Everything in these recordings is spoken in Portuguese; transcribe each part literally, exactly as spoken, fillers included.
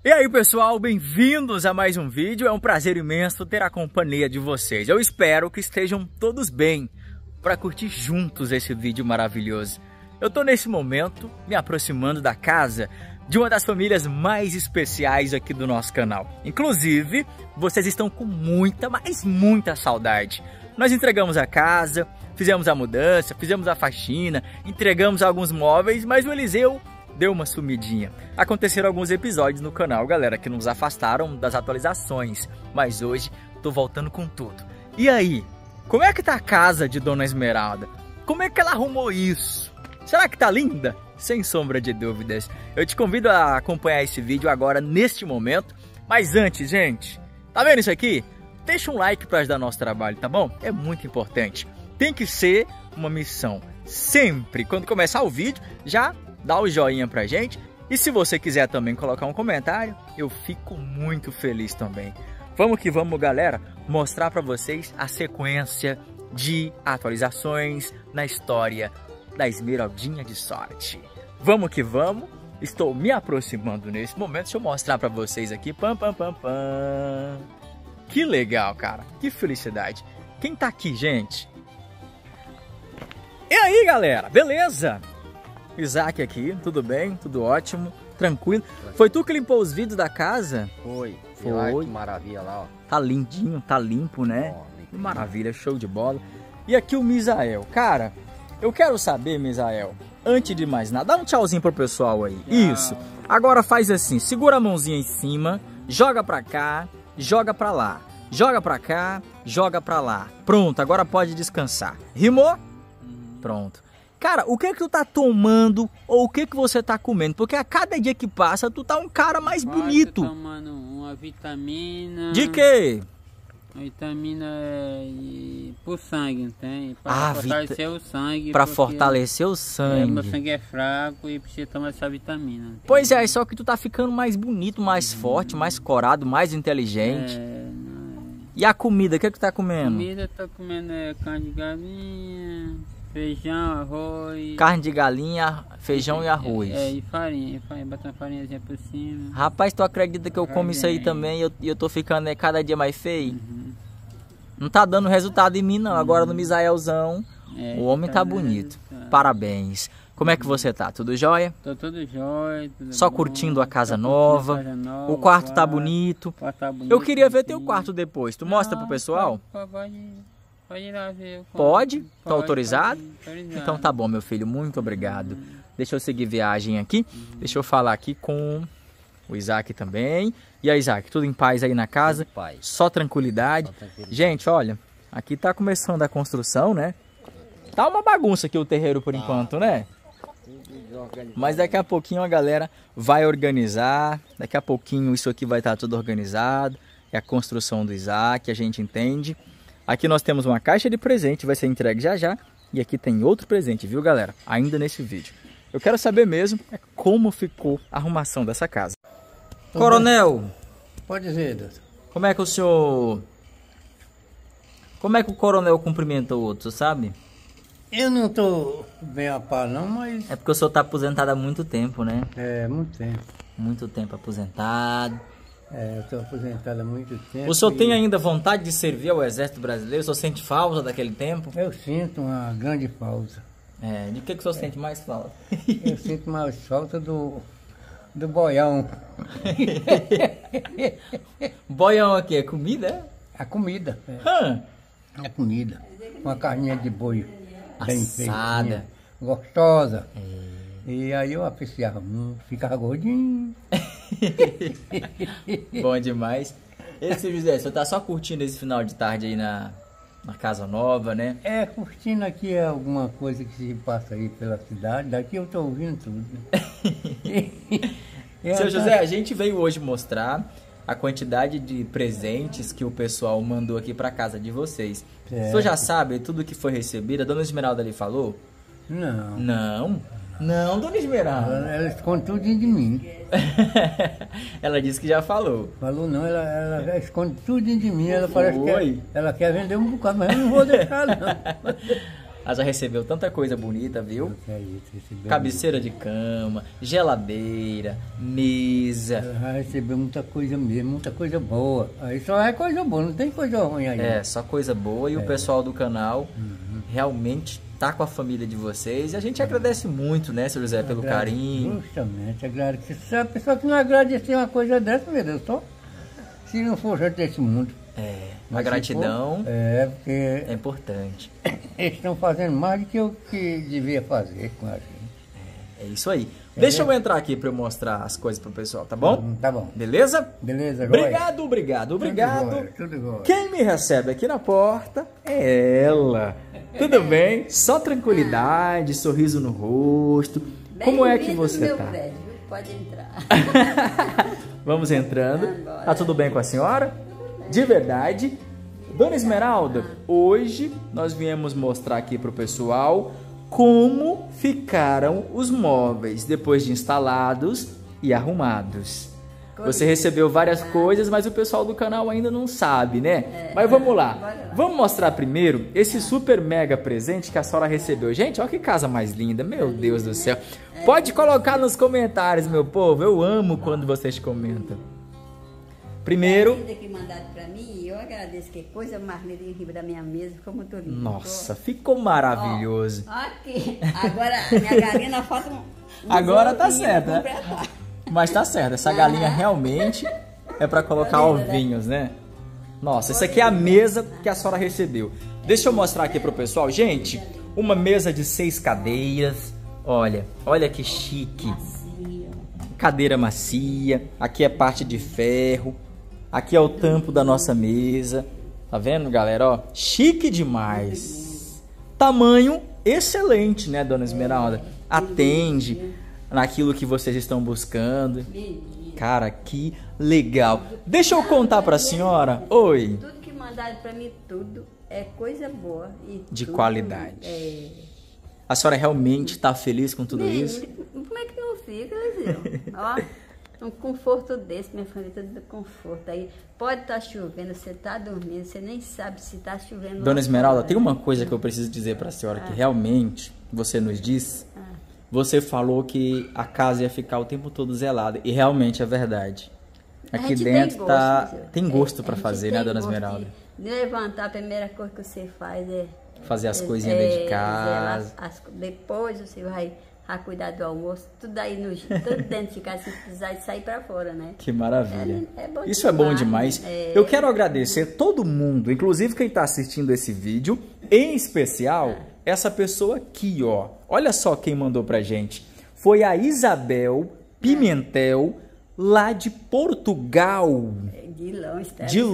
E aí pessoal, bem-vindos a mais um vídeo. É um prazer imenso ter a companhia de vocês. Eu espero que estejam todos bem para curtir juntos esse vídeo maravilhoso. Eu tô nesse momento me aproximando da casa de uma das famílias mais especiais aqui do nosso canal. Inclusive, vocês estão com muita, mas muita saudade. Nós entregamos a casa, fizemos a mudança, fizemos a faxina, entregamos alguns móveis, mas o Eliseu deu uma sumidinha. Aconteceram alguns episódios no canal, galera, que nos afastaram das atualizações. Mas hoje tô voltando com tudo. E aí, como é que tá a casa de Dona Esmeralda? Como é que ela arrumou isso? Será que tá linda? Sem sombra de dúvidas. Eu te convido a acompanhar esse vídeo agora, neste momento. Mas antes, gente, tá vendo isso aqui? Deixa um like para ajudar nosso trabalho, tá bom? É muito importante. Tem que ser uma missão. Sempre, quando começar o vídeo, já dá o joinha pra gente. E se você quiser também colocar um comentário, eu fico muito feliz também. Vamos que vamos, galera, mostrar pra vocês a sequência de atualizações na história da Esmeraldinha de Sorte. Vamos que vamos. Estou me aproximando nesse momento. Deixa eu mostrar pra vocês aqui. Pam, pam, pam, pam. Que legal, cara. Que felicidade. Quem tá aqui, gente? E aí, galera? Beleza? Isaac aqui, tudo bem? Tudo ótimo, tranquilo. Foi tu que limpou os vidros da casa? Foi. Foi. Lá, que maravilha lá, ó. Tá lindinho, tá limpo, né? Ó, que maravilha, show de bola. E aqui o Misael. Cara, eu quero saber, Misael, antes de mais nada, dá um tchauzinho pro pessoal aí. Tchau. Isso. Agora faz assim, segura a mãozinha em cima, joga pra cá, joga pra lá. Joga pra cá, joga pra lá. Pronto, agora pode descansar. Rimou? Pronto. Cara, o que que tu tá tomando ou o que que você tá comendo? Porque a cada dia que passa, tu tá um cara mais Pode bonito. Tô tomando uma vitamina. De quê? Uma vitamina é, pro sangue, não tem? Pra Ah, fortalecer vita... o sangue. Pra porque, fortalecer o sangue. É, meu sangue é fraco e precisa tomar essa vitamina. Entende? Pois é, só que tu tá ficando mais bonito, mais hum. forte, mais corado, mais inteligente. É, não é. E a comida, o que que tu tá comendo? Comida, tô comendo é, carne de galinha, feijão, arroz. Carne de galinha, feijão e, e arroz. É, e farinha, farinha, bota uma farinhazinha por cima. Rapaz, tu acredita que eu como isso aí também e eu, eu tô ficando é, cada dia mais feio? Uhum. Não tá dando resultado em mim não, uhum. Agora no Misaelzão, é, o homem tá, tá bonito. Tá. Parabéns. Como é que você tá? Tudo jóia? Tô tudo jóia. Tudo Só bom, curtindo a casa nova. A casa nova o quarto, quarto tá bonito. Quarto tá bonito. Eu queria ver teu quarto depois. Tu não, mostra pro pessoal? Pode, pode, pode ir lá ver. O pode? Pode? Tá autorizado? Pode, autorizado? Então tá bom, meu filho. Muito obrigado. Hum. Deixa eu seguir viagem aqui. Hum. Deixa eu falar aqui com o Isaac também. E aí, Isaac, tudo em paz aí na casa? Paz. Só tranquilidade. Só tranquilidade. Gente, olha, aqui tá começando a construção, né? Tá uma bagunça aqui o terreiro por enquanto, né? Mas daqui a pouquinho a galera vai organizar. Daqui a pouquinho isso aqui vai estar tudo organizado. É a construção do Isaac, a gente entende. Aqui nós temos uma caixa de presente, vai ser entregue já já. E aqui tem outro presente, viu, galera? Ainda nesse vídeo. Eu quero saber mesmo é como ficou a arrumação dessa casa. Tudo Coronel! Bem? Pode dizer, doutor. Como é que o senhor... Como é que o coronel cumprimenta o outro, sabe? Eu não tô bem a par não, mas... É porque o senhor tá aposentado há muito tempo, né? É, muito tempo. Muito tempo aposentado. É, eu tô aposentado há muito tempo. O senhor e... tem ainda vontade de servir ao Exército Brasileiro? O senhor sente falta daquele tempo? Eu sinto uma grande falta. É, de que, que o senhor é. sente mais falta? Eu sinto mais falta do... do boião. Boião aqui é comida, é? A comida. É. Hã? A comida. Uma carninha de boi. Bem assada. Gostosa. É. E aí eu apreciava muito, ficava gordinho. Bom demais. Esse José, você tá só curtindo esse final de tarde aí na, na casa nova, né? É, curtindo aqui é alguma coisa que se passa aí pela cidade. Daqui eu tô ouvindo tudo. Né? Seu José, a gente veio hoje mostrar a quantidade de presentes que o pessoal mandou aqui para casa de vocês. Certo. O senhor já sabe tudo que foi recebido? A dona Esmeralda ali falou? Não. Não? Não, dona Esmeralda. Ela, ela esconde tudo de mim. Ela disse que já falou. Falou não, ela, ela esconde tudo de mim. Ela parece que ela, ela quer vender um bocado, mas eu não vou deixar não. Ela já recebeu tanta coisa bonita, viu? É isso, recebeu Cabeceira de cama, geladeira, mesa. Ela já recebeu muita coisa mesmo, muita coisa boa. Aí só é coisa boa, não tem coisa ruim aí. É, só coisa boa. E É. o pessoal do canal Uhum. realmente tá com a família de vocês. E a gente agradece muito, né, seu José, pelo Agrade- carinho. Justamente, agradecer. Se a pessoa que não agradecer uma coisa dessa, meu Deus, só se não for gente desse mundo. É, a Mas se gratidão for, é, porque é importante. eles estão fazendo mais do que eu que devia fazer com a gente. É isso aí. Deixa eu entrar aqui pra eu mostrar as coisas pro pessoal, tá bom? Hum, Tá bom. Beleza? Beleza, Góis? Obrigado, obrigado, Tudo obrigado. jóia, tudo jóia. Quem me recebe aqui na porta é ela. Tudo bem? Só tranquilidade, sorriso no rosto. Como é que Bem-vindo no você meu tá? prédio, viu? Pode entrar. Vamos entrando. Agora. Tá tudo bem com a senhora? De verdade. Dona Esmeralda, hoje nós viemos mostrar aqui pro pessoal como ficaram os móveis depois de instalados e arrumados. Você recebeu várias coisas, mas o pessoal do canal ainda não sabe, né? Mas vamos lá. Vamos mostrar primeiro esse super mega presente que a senhora recebeu. Gente, olha que casa mais linda. Meu Deus do céu. Pode colocar nos comentários, meu povo. Eu amo quando vocês comentam. Primeiro... A vida que mandaram pra mim, eu agradeço, que coisa mais linda em cima da minha mesa, ficou muito lindo. Nossa, ficou maravilhoso. Ó, aqui, agora minha galinha falta um... um Agora tá ovinhos certo, pra né? completar. Mas tá certo, essa galinha realmente é pra colocar Tá linda, né? ovinhos, né? Nossa, essa aqui é a mesa que a senhora recebeu. Deixa eu mostrar aqui pro pessoal. Gente, uma mesa de seis cadeiras. Olha, olha que chique. Assim, ó. Cadeira macia. Aqui é parte de ferro. Aqui é o tampo da nossa mesa. Tá vendo, galera? Ó, chique demais. Tamanho excelente, né, dona Esmeralda? Atende naquilo que vocês estão buscando. Menina. Cara, que legal. Deixa eu contar pra senhora. Oi. Tudo que mandaram pra mim, tudo é coisa boa. E De tudo qualidade. É... A senhora realmente tá feliz com tudo Menina, isso? como é que não fica, Brasil? Ó, um conforto desse, minha família, todo conforto. Aí pode estar chovendo, você tá dormindo, você nem sabe se tá chovendo. Dona lá Esmeralda, fora. tem uma coisa que eu preciso dizer pra senhora que realmente você nos disse. Você falou que a casa ia ficar o tempo todo zelada. E realmente é verdade. A Aqui gente dentro tem tá. gosto, Brasil. Tem gosto É, pra a gente fazer, tem né, dona gosto Esmeralda? De, de levantar, a primeira coisa que você faz é. Fazer as é- coisinhas dentro de é casa. zelar as- depois você vai, vai cuidar do almoço, tudo aí no, tudo dentro de casa, se precisar de sair pra fora, né? Que maravilha. É- é bom Isso é bom demais. demais. É. Eu quero agradecer todo mundo, inclusive quem está assistindo esse vídeo, em especial essa pessoa aqui, ó. Olha só quem mandou pra gente. Foi a Isabel Pimentel, lá de Portugal. De longe, tá? De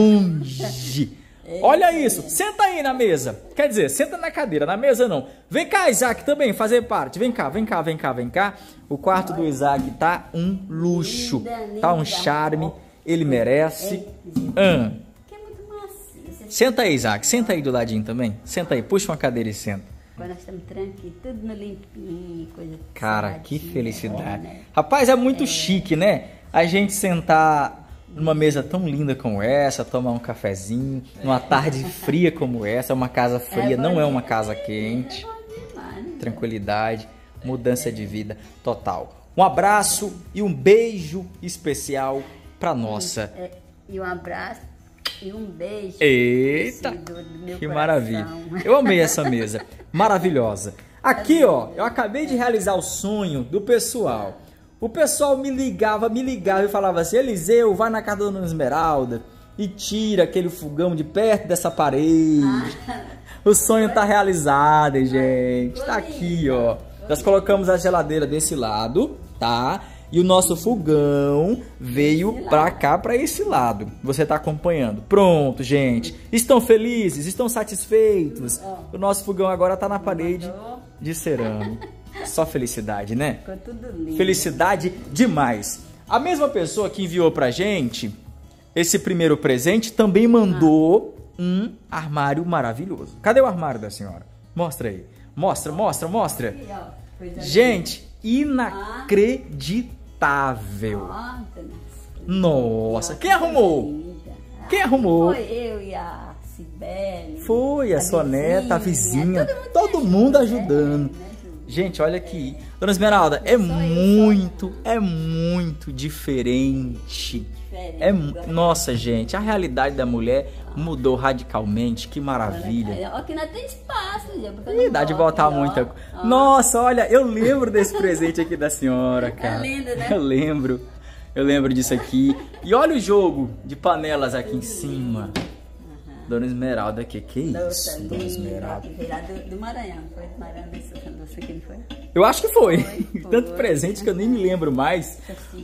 longe. Olha isso. Senta aí na mesa. Quer dizer, senta na cadeira, na mesa não. Vem cá, Isaac, também fazer parte. Vem cá, vem cá, vem cá, vem cá. O quarto do Isaac tá um luxo. Linda, Tá um linda. charme. Ele merece. Ah. Que é muito macio. Você- Senta aí, Isaac. Senta aí do ladinho também. Senta aí, puxa uma cadeira e senta. Quando nós estamos tranquilos, tudo no limpinho, coisa. Cara, que saladinha, felicidade. né? Rapaz, é muito chique, né? A gente sentar numa mesa tão linda como essa, tomar um cafezinho, numa tarde fria como essa. Uma casa fria, não é uma casa quente. É bom demais, né? Tranquilidade, mudança de vida total. Um abraço e um beijo especial pra nossa. É, e um abraço e um beijo. Eita, Esse do- do meu que coração. maravilha. Eu amei essa mesa, maravilhosa. Aqui, ó, eu acabei de realizar o sonho do pessoal. O pessoal me ligava, me ligava e falava assim: Eliseu, vai na casa da Dona Esmeralda e tira aquele fogão de perto dessa parede. O sonho tá realizado, hein, gente. Tá aqui, ó. Nós colocamos a geladeira desse lado, tá? E o nosso fogão veio pra cá, pra esse lado. Você tá acompanhando. Pronto, gente. Estão felizes? Estão satisfeitos? O nosso fogão agora tá na parede de cerâmica. Só felicidade, né? Ficou tudo lindo. Felicidade demais. A mesma pessoa que enviou pra gente esse primeiro presente também mandou um armário maravilhoso. Cadê o armário da senhora? Mostra aí. Mostra, mostra, mostra. Aqui, ó, coisa Gente, inacreditável. linda. Ó, dona- Nossa, quem arrumou? linda. Quem arrumou? Foi eu e a Cibele. Foi, a, a sua vizinha, neta, a vizinha, todo mundo, todo mundo ajudando. É, gente, olha aqui. Dona Esmeralda, é muito, é muito diferente. É, nossa, gente, a realidade da mulher mudou radicalmente. Que maravilha. Aqui não tem espaço, Ih, dá de botar muita coisa. Nossa, olha, eu lembro desse presente aqui da senhora, cara. É lindo, né? Eu lembro. Eu lembro disso aqui. E olha o jogo de panelas aqui em cima. Uhum. Dona Esmeralda aqui. Que isso, Nossa, Dona lindo. Esmeralda? Veio lá do, do Maranhão. Foi do Maranhão desse aqui, não foi? Eu acho que foi. Foi, Tanto foi. presente que eu nem me lembro mais.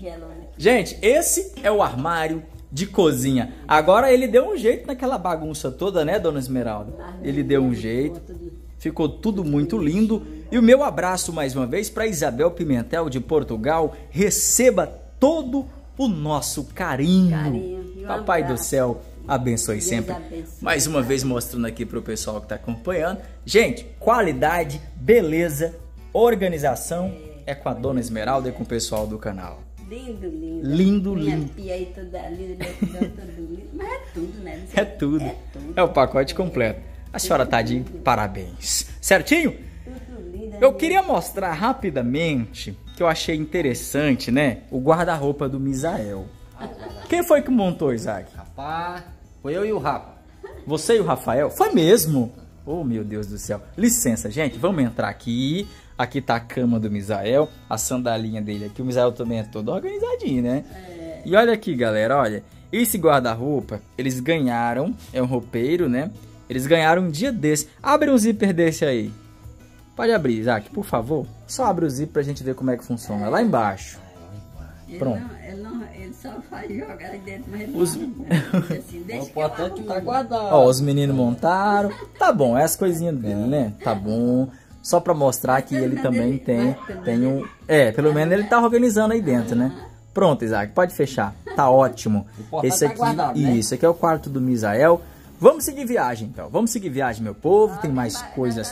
Gente, esse é o armário de cozinha. Agora ele deu um jeito naquela bagunça toda, né, Dona Esmeralda? Ele deu um jeito. Ficou tudo muito lindo. E o meu abraço mais uma vez para Isabel Pimentel de Portugal. Receba todo o nosso carinho. carinho. Papai do céu abençoe Deus sempre. Abençoe. Mais uma vez mostrando aqui para o pessoal que está acompanhando. Gente, qualidade, beleza, organização é com a Dona Esmeralda e com o pessoal do canal. Lindo, lindo. Lindo, Minha lindo. Pia aí toda linda, tudo lindo. Mas é tudo, né? É tudo. É, tudo. É o pacote completo. A senhora tá de parabéns. Certinho? Tudo lindo. Eu queria mostrar rapidamente, que eu achei interessante, né? O guarda-roupa do Misael. Quem foi que montou, Isaac? Rapaz, foi eu e o Rafa. Você e o Rafael? Foi mesmo? Oh, meu Deus do céu. Licença, gente. Vamos entrar aqui. Aqui tá a cama do Misael, a sandalinha dele aqui. O Misael também é todo organizadinho, né? É. E olha aqui, galera, olha. Esse guarda-roupa, eles ganharam, é um roupeiro, né? Eles ganharam um dia desse. Abre um zíper desse aí. Pode abrir, Isaac, por favor. Só abre o zíper pra gente ver como é que funciona. É lá embaixo. Ele Pronto. Não, ele, não, ele só faz jogar ali dentro, mas ele Os... não, assim, deixa o importante tá guardado. Ó, os meninos montaram. Tá bom, é as coisinhas dele, né? Tá bom. Só pra mostrar que ele também tem, tem um... É, pelo menos ele tá organizando aí dentro, né? Pronto, Isaac, pode fechar. Tá ótimo. Esse aqui, isso, aqui é o quarto do Misael. Vamos seguir viagem, então. Vamos seguir viagem, meu povo. Tem mais coisas.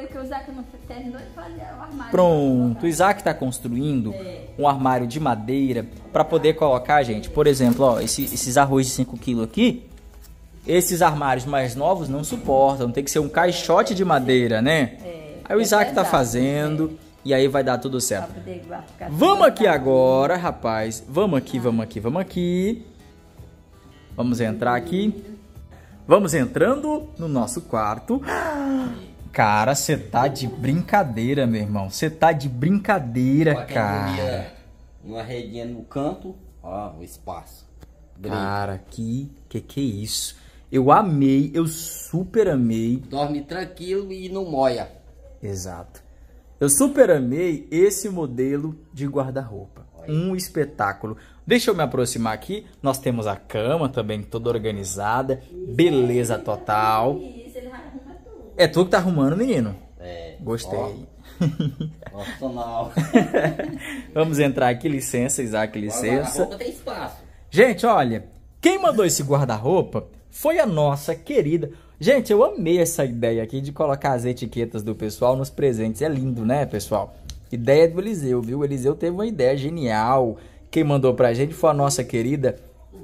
Pronto, o Isaac tá construindo um armário de madeira pra poder colocar, gente. Por exemplo, ó, esse, esses arroz de cinco quilos aqui. Esses armários mais novos não suportam. Tem que ser um caixote de madeira, né? Aí o Isaac tá fazendo e aí vai dar tudo certo. Vamos aqui agora, rapaz. Vamos aqui, vamos aqui, vamos aqui. Vamos entrar aqui. Vamos entrando no nosso quarto. Cara, você tá de brincadeira, meu irmão. Você tá de brincadeira, cara. Uma redinha no canto, ó, o espaço. Brinca. Cara, que, que que é isso? Eu amei, eu super amei. Dorme tranquilo e não moia. Exato. Eu super amei esse modelo de guarda-roupa. Um espetáculo. Deixa eu me aproximar aqui. Nós temos a cama também toda organizada. Beleza total. É tu que tá arrumando, menino? É. Gostei. Profissional. Vamos entrar aqui. Licença, Isaac, licença. Tem espaço. Gente, olha. Quem mandou esse guarda-roupa foi a nossa querida... Gente, eu amei essa ideia aqui de colocar as etiquetas do pessoal nos presentes. É lindo, né, pessoal? Ideia do Eliseu, viu? O Eliseu teve uma ideia genial. Quem mandou pra gente foi a nossa querida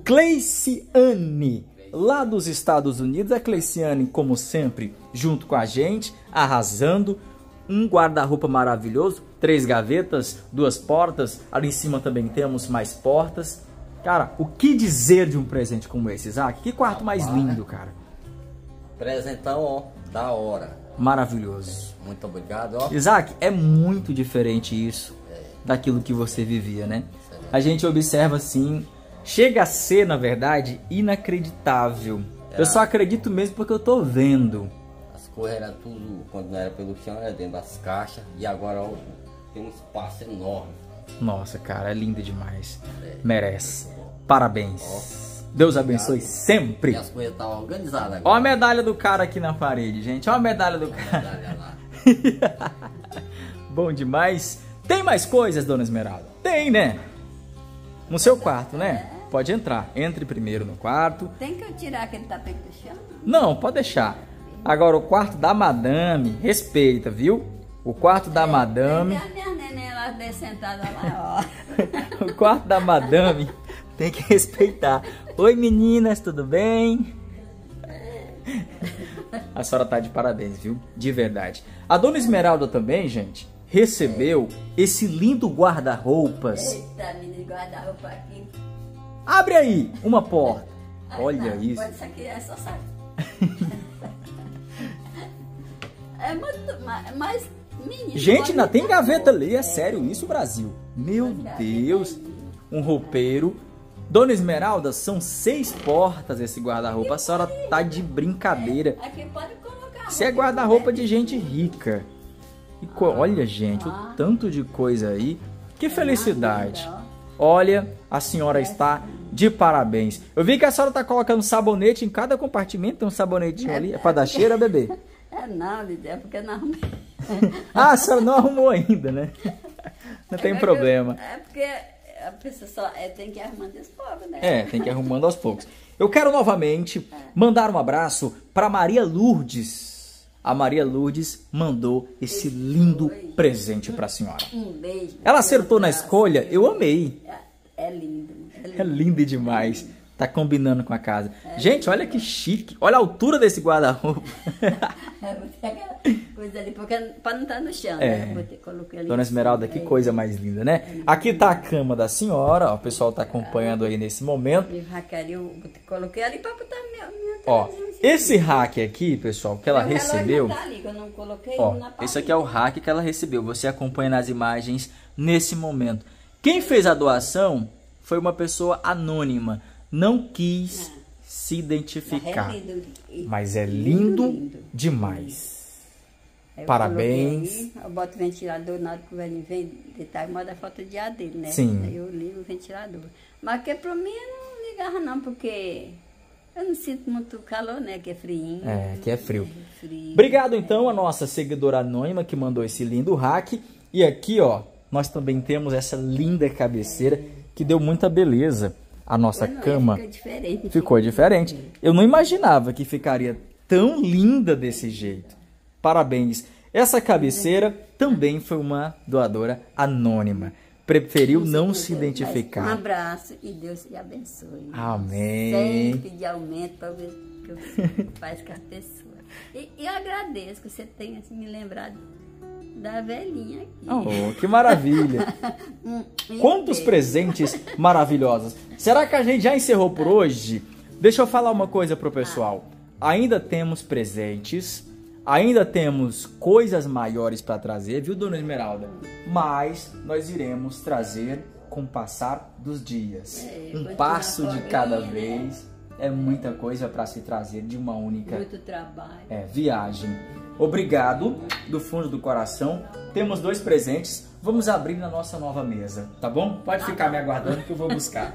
Cleiciane, lá dos Estados Unidos. A Cleiciane, como sempre, junto com a gente, arrasando. Um guarda-roupa maravilhoso. Três gavetas, duas portas. Ali em cima também temos mais portas. Cara, o que dizer de um presente como esse, Isaac? Que quarto mais lindo, cara. Presentão, ó, da hora. Maravilhoso. Muito obrigado, ó. Isaac, é muito diferente isso é. daquilo que você vivia, né? É. A gente observa assim, chega a ser, na verdade, inacreditável. É. Eu só acredito mesmo porque eu tô vendo. As coisas eram tudo, quando não era pelo chão, era dentro das caixas. E agora, ó, tem um espaço enorme. Nossa, cara, é lindo demais. É. Merece. Parabéns. Ó. Deus abençoe sempre. E as coisas estão organizadas agora. Ó a medalha do cara aqui na parede, gente. Ó a medalha do cara. Medalha lá. Bom demais. Tem mais coisas, Dona Esmeralda? Tem, né? No seu quarto, né? Pode entrar. Entre primeiro no quarto. Tem que eu tirar aquele tapete do chão? Não, pode deixar. Agora, o quarto da madame, respeita, viu? O quarto da é, madame... A minha neném lá sentada lá, ó. O quarto da madame... Tem que respeitar. Oi, meninas, tudo bem? A senhora tá de parabéns, viu? De verdade. A dona Esmeralda também, gente, recebeu esse lindo guarda-roupas. Eita, menino, guarda-roupa aqui. Abre aí uma porta. Ai, Olha não, isso. Pode isso aqui, é só sair. É muito, mas, mas menino... Gente, ainda olha tem que gaveta amor. ali. É sério isso, Brasil? Meu Olha, Deus. Um roupeiro. Dona Esmeralda, são seis portas esse guarda-roupa. A senhora tá de brincadeira. Aqui pode colocar. Isso é guarda-roupa de gente rica. E co- olha, gente, o tanto de coisa aí. Que felicidade. Olha, a senhora está de parabéns. Eu vi que a senhora tá colocando sabonete em cada compartimento. Tem um sabonetinho ali. É pra dar cheiro, bebê? É não, Lidia, é porque não arrumei. Ah, a senhora não arrumou ainda, né? Não tem É problema. porque- É porque a pessoa só é, tem que ir arrumando esse povo, né? É, tem que ir arrumando aos poucos. Eu quero novamente mandar um abraço para Maria Lourdes. A Maria Lourdes mandou esse lindo presente para a senhora. Um beijo. Ela acertou na escolha, eu amei. É, é lindo. É lindo. É lindo demais. Tá combinando com a casa. Gente, olha que chique. Olha a altura desse guarda-roupa. É, botei aquela coisa ali, porque para não estar no chão, É. né? Botei, coloquei ali Dona em cima. Esmeralda, que É. coisa mais linda, né? Aqui tá a cama da senhora, ó, o pessoal tá acompanhando aí nesse momento. E raquel, eu botei- coloquei ali para botar minha, minha Ó, televisão assim. esse rack aqui, pessoal, que ela Meu relógio recebeu... não tá ali, que eu não coloquei Ó, na parede. esse aqui é o hack que ela recebeu. Você acompanha nas imagens nesse momento. Quem fez a doação foi uma pessoa anônima. Não quis se identificar. É lindo. E- Mas é lindo, lindo. demais. Aí eu Parabéns. coloquei aí, eu boto o ventilador na hora que o velhinho vem deitar e manda a foto de ar dele, né? Sim. Aí eu ligo o ventilador. Mas que pra mim eu não ligava não, porque eu não sinto muito calor, né? Que é frio. É, que é frio. frio. Obrigado, então, a nossa seguidora anônima que mandou esse lindo hack. E aqui, ó, nós também temos essa linda cabeceira que deu muita beleza à nossa Pois não, cama. Fica diferente. Ficou diferente. Eu não imaginava que ficaria tão linda desse jeito. Parabéns. Essa cabeceira também foi uma doadora anônima. Preferiu não se Um identificar. abraço e Deus te abençoe. Amém. Sempre de aumento para ver o que você faz com a pessoa. E, e agradeço que você tenha assim, me lembrado da velhinha aqui. Oh, que maravilha. Hum, e Quantos beijo. presentes maravilhosos. Será que a gente já encerrou por hoje? Deixa eu falar uma coisa pro pessoal. Ainda temos presentes, ainda temos coisas maiores para trazer, viu, dona Esmeralda? Mas nós iremos trazer com o passar dos dias. É, Um continuar passo de fominha, cada né? vez. É muita coisa para se trazer de uma única Muito trabalho. é, viagem. Obrigado do fundo do coração. Temos dois presentes. Vamos abrir na nossa nova mesa, tá bom? Pode ficar me aguardando que eu vou buscar.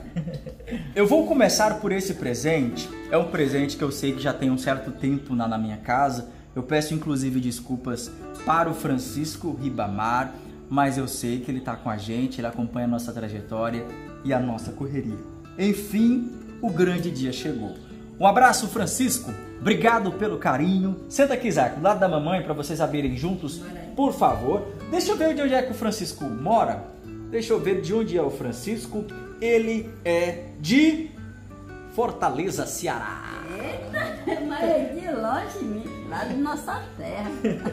Eu vou começar por esse presente. É um presente que eu sei que já tem um certo tempo na, na minha casa. Eu peço inclusive desculpas para o Francisco Ribamar, mas eu sei que ele está com a gente, ele acompanha a nossa trajetória e a nossa correria. Enfim, o grande dia chegou. Um abraço, Francisco. Obrigado pelo carinho. Senta aqui, Isaac, do lado da mamãe, para vocês abrirem juntos, por favor. Deixa eu ver de onde é que o Francisco mora. Deixa eu ver de onde é o Francisco. Ele é de Fortaleza, Ceará. Eita, mas é de longe, lá da nossa terra.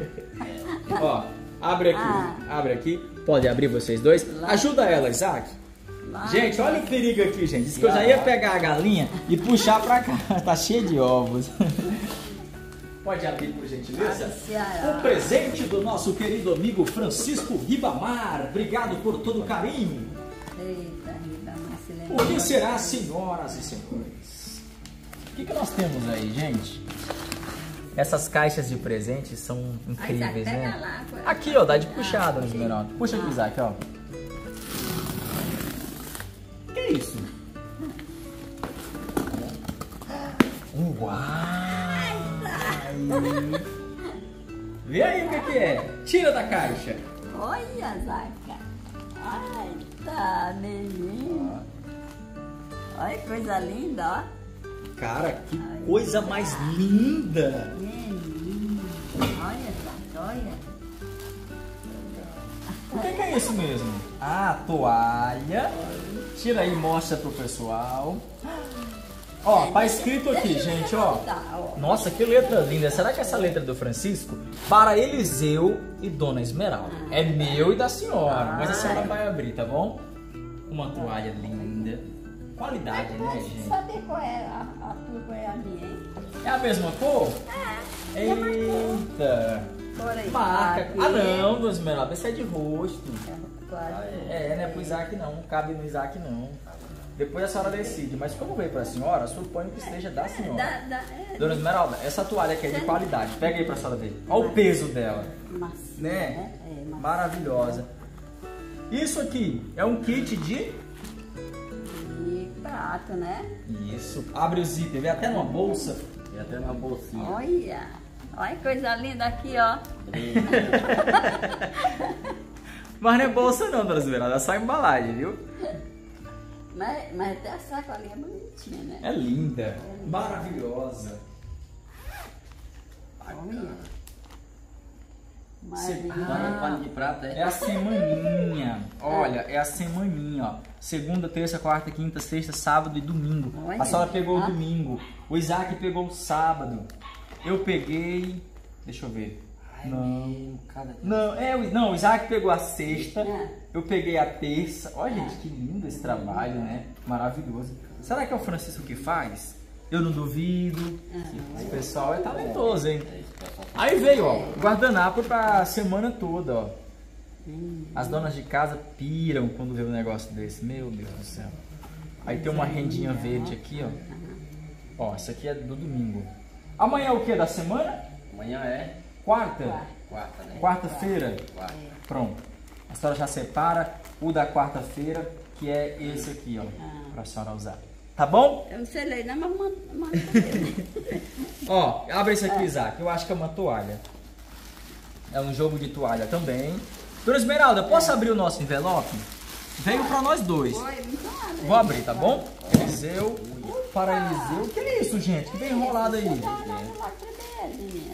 Ó, abre aqui, Ah. abre aqui. Pode abrir vocês dois. Ajuda ela, Isaac. Lá. Gente, olha o perigo aqui, gente. Diz que eu já ia pegar a galinha e puxar pra cá. Tá cheio de ovos. Pode abrir, por gentileza? Lá do Ceará. O presente do nosso querido amigo Francisco Ribamar. Obrigado por todo o carinho. Eita, Ribamar, se lembra. O que será, senhoras e senhores? O que, que nós temos aí, gente? Essas caixas de presentes são incríveis, pega né? lá, pô. Aqui, ó, dá de puxar, dona Esmeralda. Puxa aqui, Isaac, ó. O que é isso? Uau! Vê aí o que, que é. Tira da caixa. Olha, Zaca. Ai, tá, menino. Olha que coisa linda, ó. Cara, que coisa mais linda. Menino. Olha, Zaca, olha. O que, que é isso mesmo? Ah, toalha. Tira aí e mostra pro pessoal. Ó, tá escrito aqui, gente, ó. Tá, ó. Nossa, que letra linda. Será que essa letra é do Francisco? Para Eliseu e Dona Esmeralda. É meu e da senhora, mas a senhora vai abrir, tá bom? Uma toalha linda. Qualidade, né, gente? Saber qual é a, a tua, qual é a minha, hein? É a mesma cor? É. Eita. Por aí. Marca. Aqui. Ah, não, Dona Esmeralda, esse é de rosto. Claro. É, não é pro Isaac não, não cabe no Isaac não. Depois a senhora decide, mas como veio pra senhora, suponho que esteja da senhora. Da, da, é, Dona Esmeralda, essa toalha aqui é de qualidade, pega aí pra senhora ver. Olha o peso dela, macia, né? É, macia. Maravilhosa. Isso aqui é um kit de... E prato, né? Isso, abre o zíper, vem até numa bolsa. E até na bolsinha. Olha, olha que coisa linda aqui, ó. Mas não é bolsa não, Dona Esmeralda, é só embalagem, viu? Mas, mas até a sacolinha é bonitinha, né? É linda, maravilhosa. Olha. Cê- Maravilhosa. Pano, pano de prata, É é? a semaninha. Olha, é a semaninha, ó. Segunda, terça, quarta, quinta, sexta, sábado e domingo. Olha. A senhora pegou o Ah. domingo. O Isaac pegou o sábado. Eu peguei. Deixa eu ver. Não. Cada dia. Não, é, o- não, o Isaac pegou a sexta. É. Eu peguei a terça. Olha, gente, que lindo esse trabalho, né? Maravilhoso. Será que é o Francisco que faz? Eu não duvido. Esse pessoal é talentoso, hein? Aí veio, ó, guardanapo pra semana toda, ó. As donas de casa piram quando vê um negócio desse. Meu Deus do céu. Aí tem uma rendinha verde aqui, ó. Ó, isso aqui é do domingo. Amanhã é o que da semana? Amanhã é Quarta? quarta, né? Quarta-feira? Quarta. Pronto. A senhora já separa o da quarta-feira, que é esse aqui, ó. Pra senhora usar. Tá bom? Eu não sei ler, não, mas manda. manda. Ó, abre esse aqui, Isaac. Eu acho que é uma toalha. É um jogo de toalha também. Dona Esmeralda, posso abrir o nosso envelope? Veio pra nós dois. Foi, então abre. Vou abrir, tá bom? Eliseu, para Eliseu. Que é isso, gente? Que vem enrolado aí. Lá que belinha.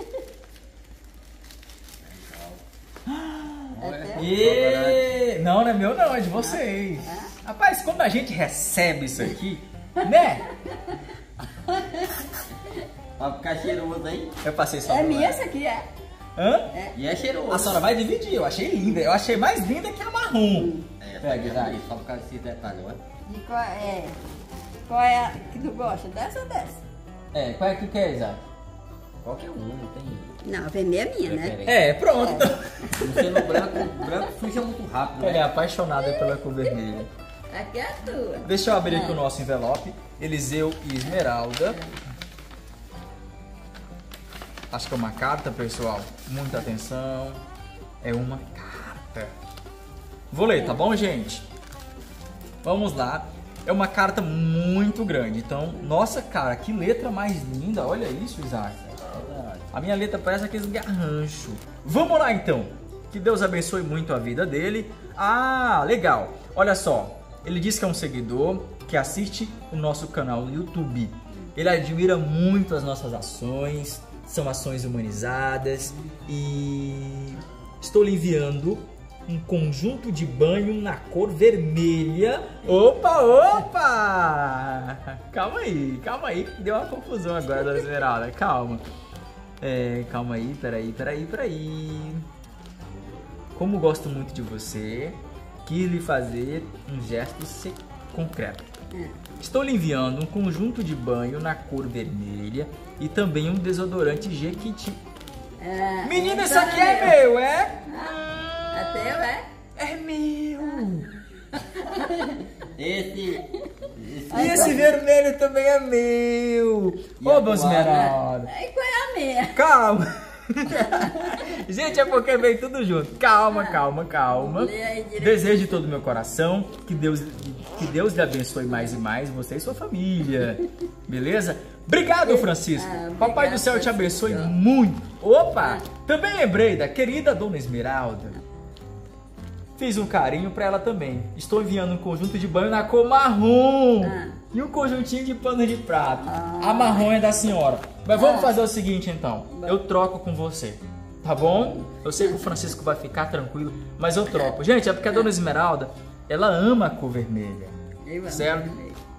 É E... Não, não é meu não, é de vocês. Rapaz, quando a gente recebe isso aqui, né? Pra ficar cheiroso aí. Eu passei só É pro minha lado. essa aqui, é? Hã? E é cheiroso. A senhora vai dividir, eu achei linda. Eu achei mais linda que a marrom. É, Pega, Isaac. só por causa desse detalhe, não é? E qual é? Qual é a que tu gosta? Dessa ou dessa? É, qual é que tu quer, Isaac? Qualquer um, não tem Não, a vermelha é minha, né? preferência. É, pronto. Não sendo branco, branco suja muito rápido, Ela é né? apaixonada pela cor vermelha. Aqui é a tua. Deixa eu abrir aqui o nosso envelope. Eliseu e Esmeralda. Acho que é uma carta, pessoal. Muita atenção. É uma carta. Vou ler, tá bom, gente? Vamos lá. É uma carta muito grande. Então, nossa, cara, que letra mais linda. Olha isso, Isaac. A minha letra parece aqueles garranchos. Vamos lá, então. Que Deus abençoe muito a vida dele. Ah, legal. Olha só. Ele diz que é um seguidor que assiste o nosso canal no YouTube. Ele admira muito as nossas ações. São ações humanizadas. E estou lhe enviando um conjunto de banho na cor vermelha. Opa, opa! Calma aí, calma aí. Deu uma confusão agora, Dona Esmeralda. Calma. É, calma aí, peraí, peraí, peraí. Como gosto muito de você, quis lhe fazer um gesto se- concreto. Estou lhe enviando um conjunto de banho na cor vermelha e também um desodorante Jequiti. É, Menina, isso então aqui é meu, é? É teu, é? É meu! Esse, esse E esse vermelho também é meu! E Ô, a Dona toalha? Esmeralda! Aí qual é a minha? Calma! Gente, é porque vem tudo junto. Calma, calma, calma. Lê aí direito. Desejo de todo o meu coração que Deus, que Deus lhe abençoe mais e mais, você e sua família. Beleza? Obrigado, Francisco. Ah, obrigado, Papai do céu te abençoe Francisco. muito. Opa! Também lembrei da querida Dona Esmeralda. Fiz um carinho pra ela também. Estou enviando um conjunto de banho na cor marrom. Ah. E um conjuntinho de pano de prato. A marrom é da senhora. Mas vamos Ah. fazer o seguinte então. Eu troco com você. Tá bom? Eu sei que o Francisco vai ficar tranquilo, mas eu troco. Gente, é porque a Dona Esmeralda, ela ama a cor vermelha. Eu amo Certo? vermelho.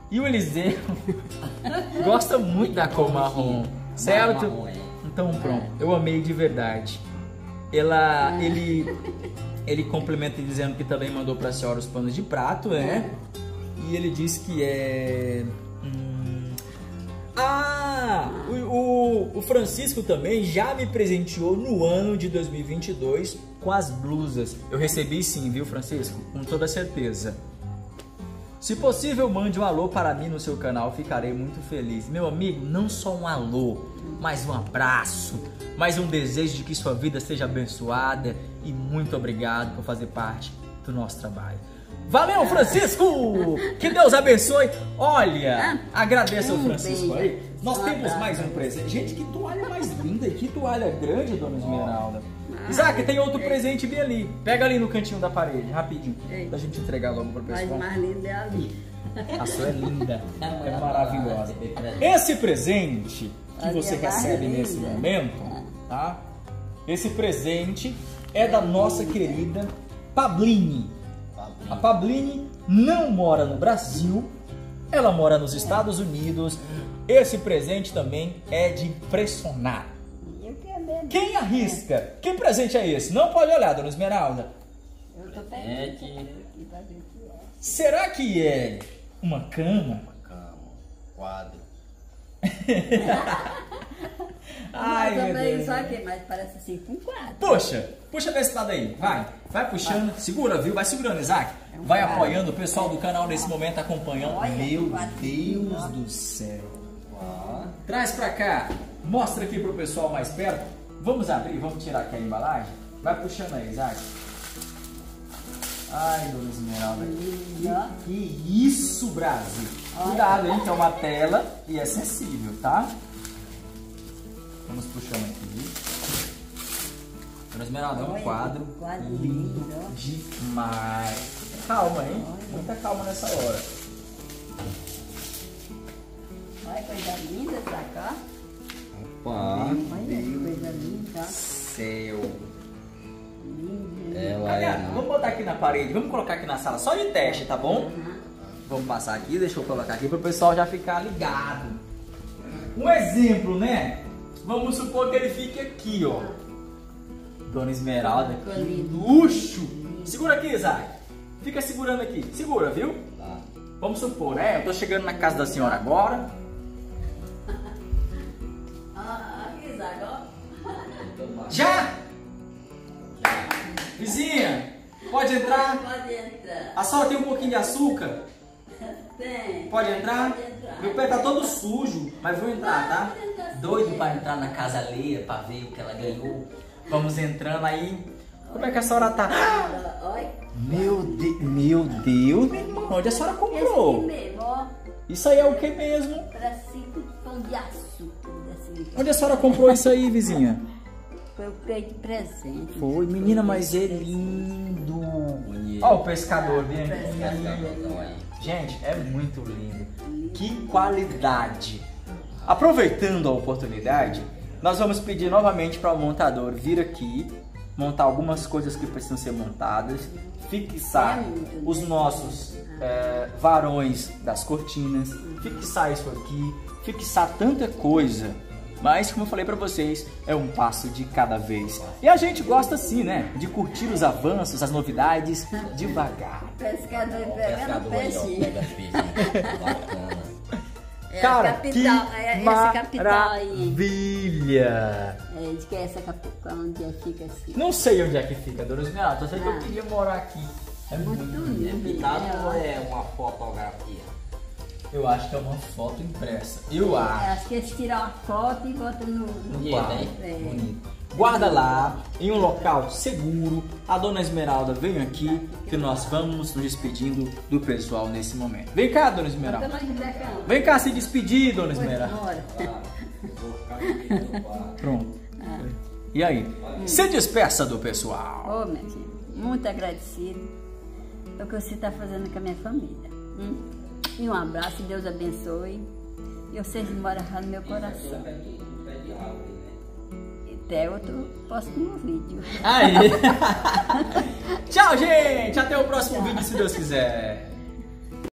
E o Eliseu gosta muito da cor marrom, certo? Marrom, é. Então pronto, eu amei de verdade. Ela, ele, ele complementa dizendo que também mandou para a senhora os panos de prato, né? E ele disse que é... Hum, ah, o, o, o Francisco também já me presenteou no ano de dois mil e vinte e dois com as blusas. Eu recebi sim, viu, Francisco? Com toda certeza. Se possível, mande um alô para mim no seu canal, ficarei muito feliz. Meu amigo, não só um alô, mas um abraço, mais um desejo de que sua vida seja abençoada e muito obrigado por fazer parte do nosso trabalho. Valeu, Francisco! Que Deus abençoe! Olha, agradeço ao Francisco aí. Nós temos mais um presente. Gente, que toalha mais linda, que toalha grande, dona Esmeralda. Isaac, tem outro presente bem ali. Pega ali no cantinho da parede, rapidinho. Pra gente entregar logo pro pessoal. Mas mais linda é ali. A sua é linda, é maravilhosa. Esse presente que você recebe nesse momento, tá? Esse presente é da nossa querida Pabline. A Pabline não mora no Brasil, ela mora nos Estados Unidos. Esse presente também é de impressionar. Quem arrisca? Que presente é esse? Não pode olhar, dona Esmeralda. Eu tô pegando. Será que é uma cama? Uma cama, quadro. Ai, meu também Deus. só aqui, mas parece assim com quadro. Puxa, puxa desse lado aí, vai. Vai puxando, segura, viu? Vai segurando, Isaac. Vai apoiando o pessoal do canal nesse momento, acompanhando. Meu Deus do céu. Traz pra cá. Mostra aqui pro pessoal mais perto. Vamos abrir, vamos tirar aqui a embalagem. Vai puxando aí, Isaac. Ai, dona Esmeralda. Que, que isso, Brasil. Cuidado, hein, que é uma tela e é sensível, tá? Vamos puxando aqui. Dona Esmeralda, é um quadro lindo demais. Calma, hein? Muita calma nessa hora. Olha, coisa linda pra cá. Opa, Olha que coisa linda. Céu. ela Olha, é... vamos botar aqui na parede, vamos colocar aqui na sala só de teste, tá bom? Vamos passar aqui, deixa eu colocar aqui para o pessoal já ficar ligado. Um exemplo, né? Vamos supor que ele fique aqui, ó. Dona Esmeralda, que luxo! Segura aqui, Isaac. Fica segurando aqui. Segura, viu? Tá. Vamos supor, né? Eu tô chegando na casa da senhora agora. Já? Vizinha, pode entrar? Pode entrar. A senhora tem um pouquinho de açúcar? Tem. Pode entrar? Pode entrar. Meu pé tá todo sujo, mas vou entrar, tá? Doido pra entrar na casa alheia, pra ver o que ela ganhou. Vamos entrando aí. Como é que a senhora tá? Olha. Meu Deus, meu Deus, meu irmão, onde a senhora Esse aqui comprou? mesmo, ó. Isso aí é o que mesmo? Parece um pão de açúcar. Assim. Onde a senhora comprou isso aí, vizinha? Foi o que de presente. Foi, menina, mas é lindo. Bonito. Ó o pescador, vem aqui. Pescadorão aí. Gente, é muito lindo. Que qualidade. Aproveitando a oportunidade, nós vamos pedir novamente para o montador vir aqui, montar algumas coisas que precisam ser montadas, fixar os nossos é, varões das cortinas, fixar isso aqui, fixar tanta coisa. Mas, como eu falei pra vocês, é um passo de cada vez. E a gente gosta assim, né? De curtir os avanços, as novidades, devagar. Pescador pegando Pescador aí, ó, peixe. pega peixe. Bacana. É Cara, a capital, que é essa capital aí. maravilha! É, diz que é essa capital onde é, fica assim. Não sei onde é que fica, Dona Esmeralda, só sei que eu queria morar aqui. É muito Muito lindo. É lindo. pintado ou é uma fotografia? Eu acho que é uma foto impressa. Eu É, acho. acho que eles tiram a foto e botam no, no Bonito, quadro. hein? É. Bonito. Guarda lá, em um local seguro. A Dona Esmeralda vem aqui, que nós vamos nos despedindo do pessoal nesse momento. Vem cá, Dona Esmeralda. Bota mais de becão. Vem cá se despedir, Dona Pois, Esmeralda. bora. Vou ficar aqui no quarto. Pronto. E aí? Se despeça do pessoal. Ô, minha filha, muito agradecido pelo que você está fazendo com a minha família. Hum? E um abraço, Deus abençoe. E vocês moram no meu coração. E até outro próximo vídeo. Aí. Tchau, gente. Até o próximo vídeo, se Deus quiser.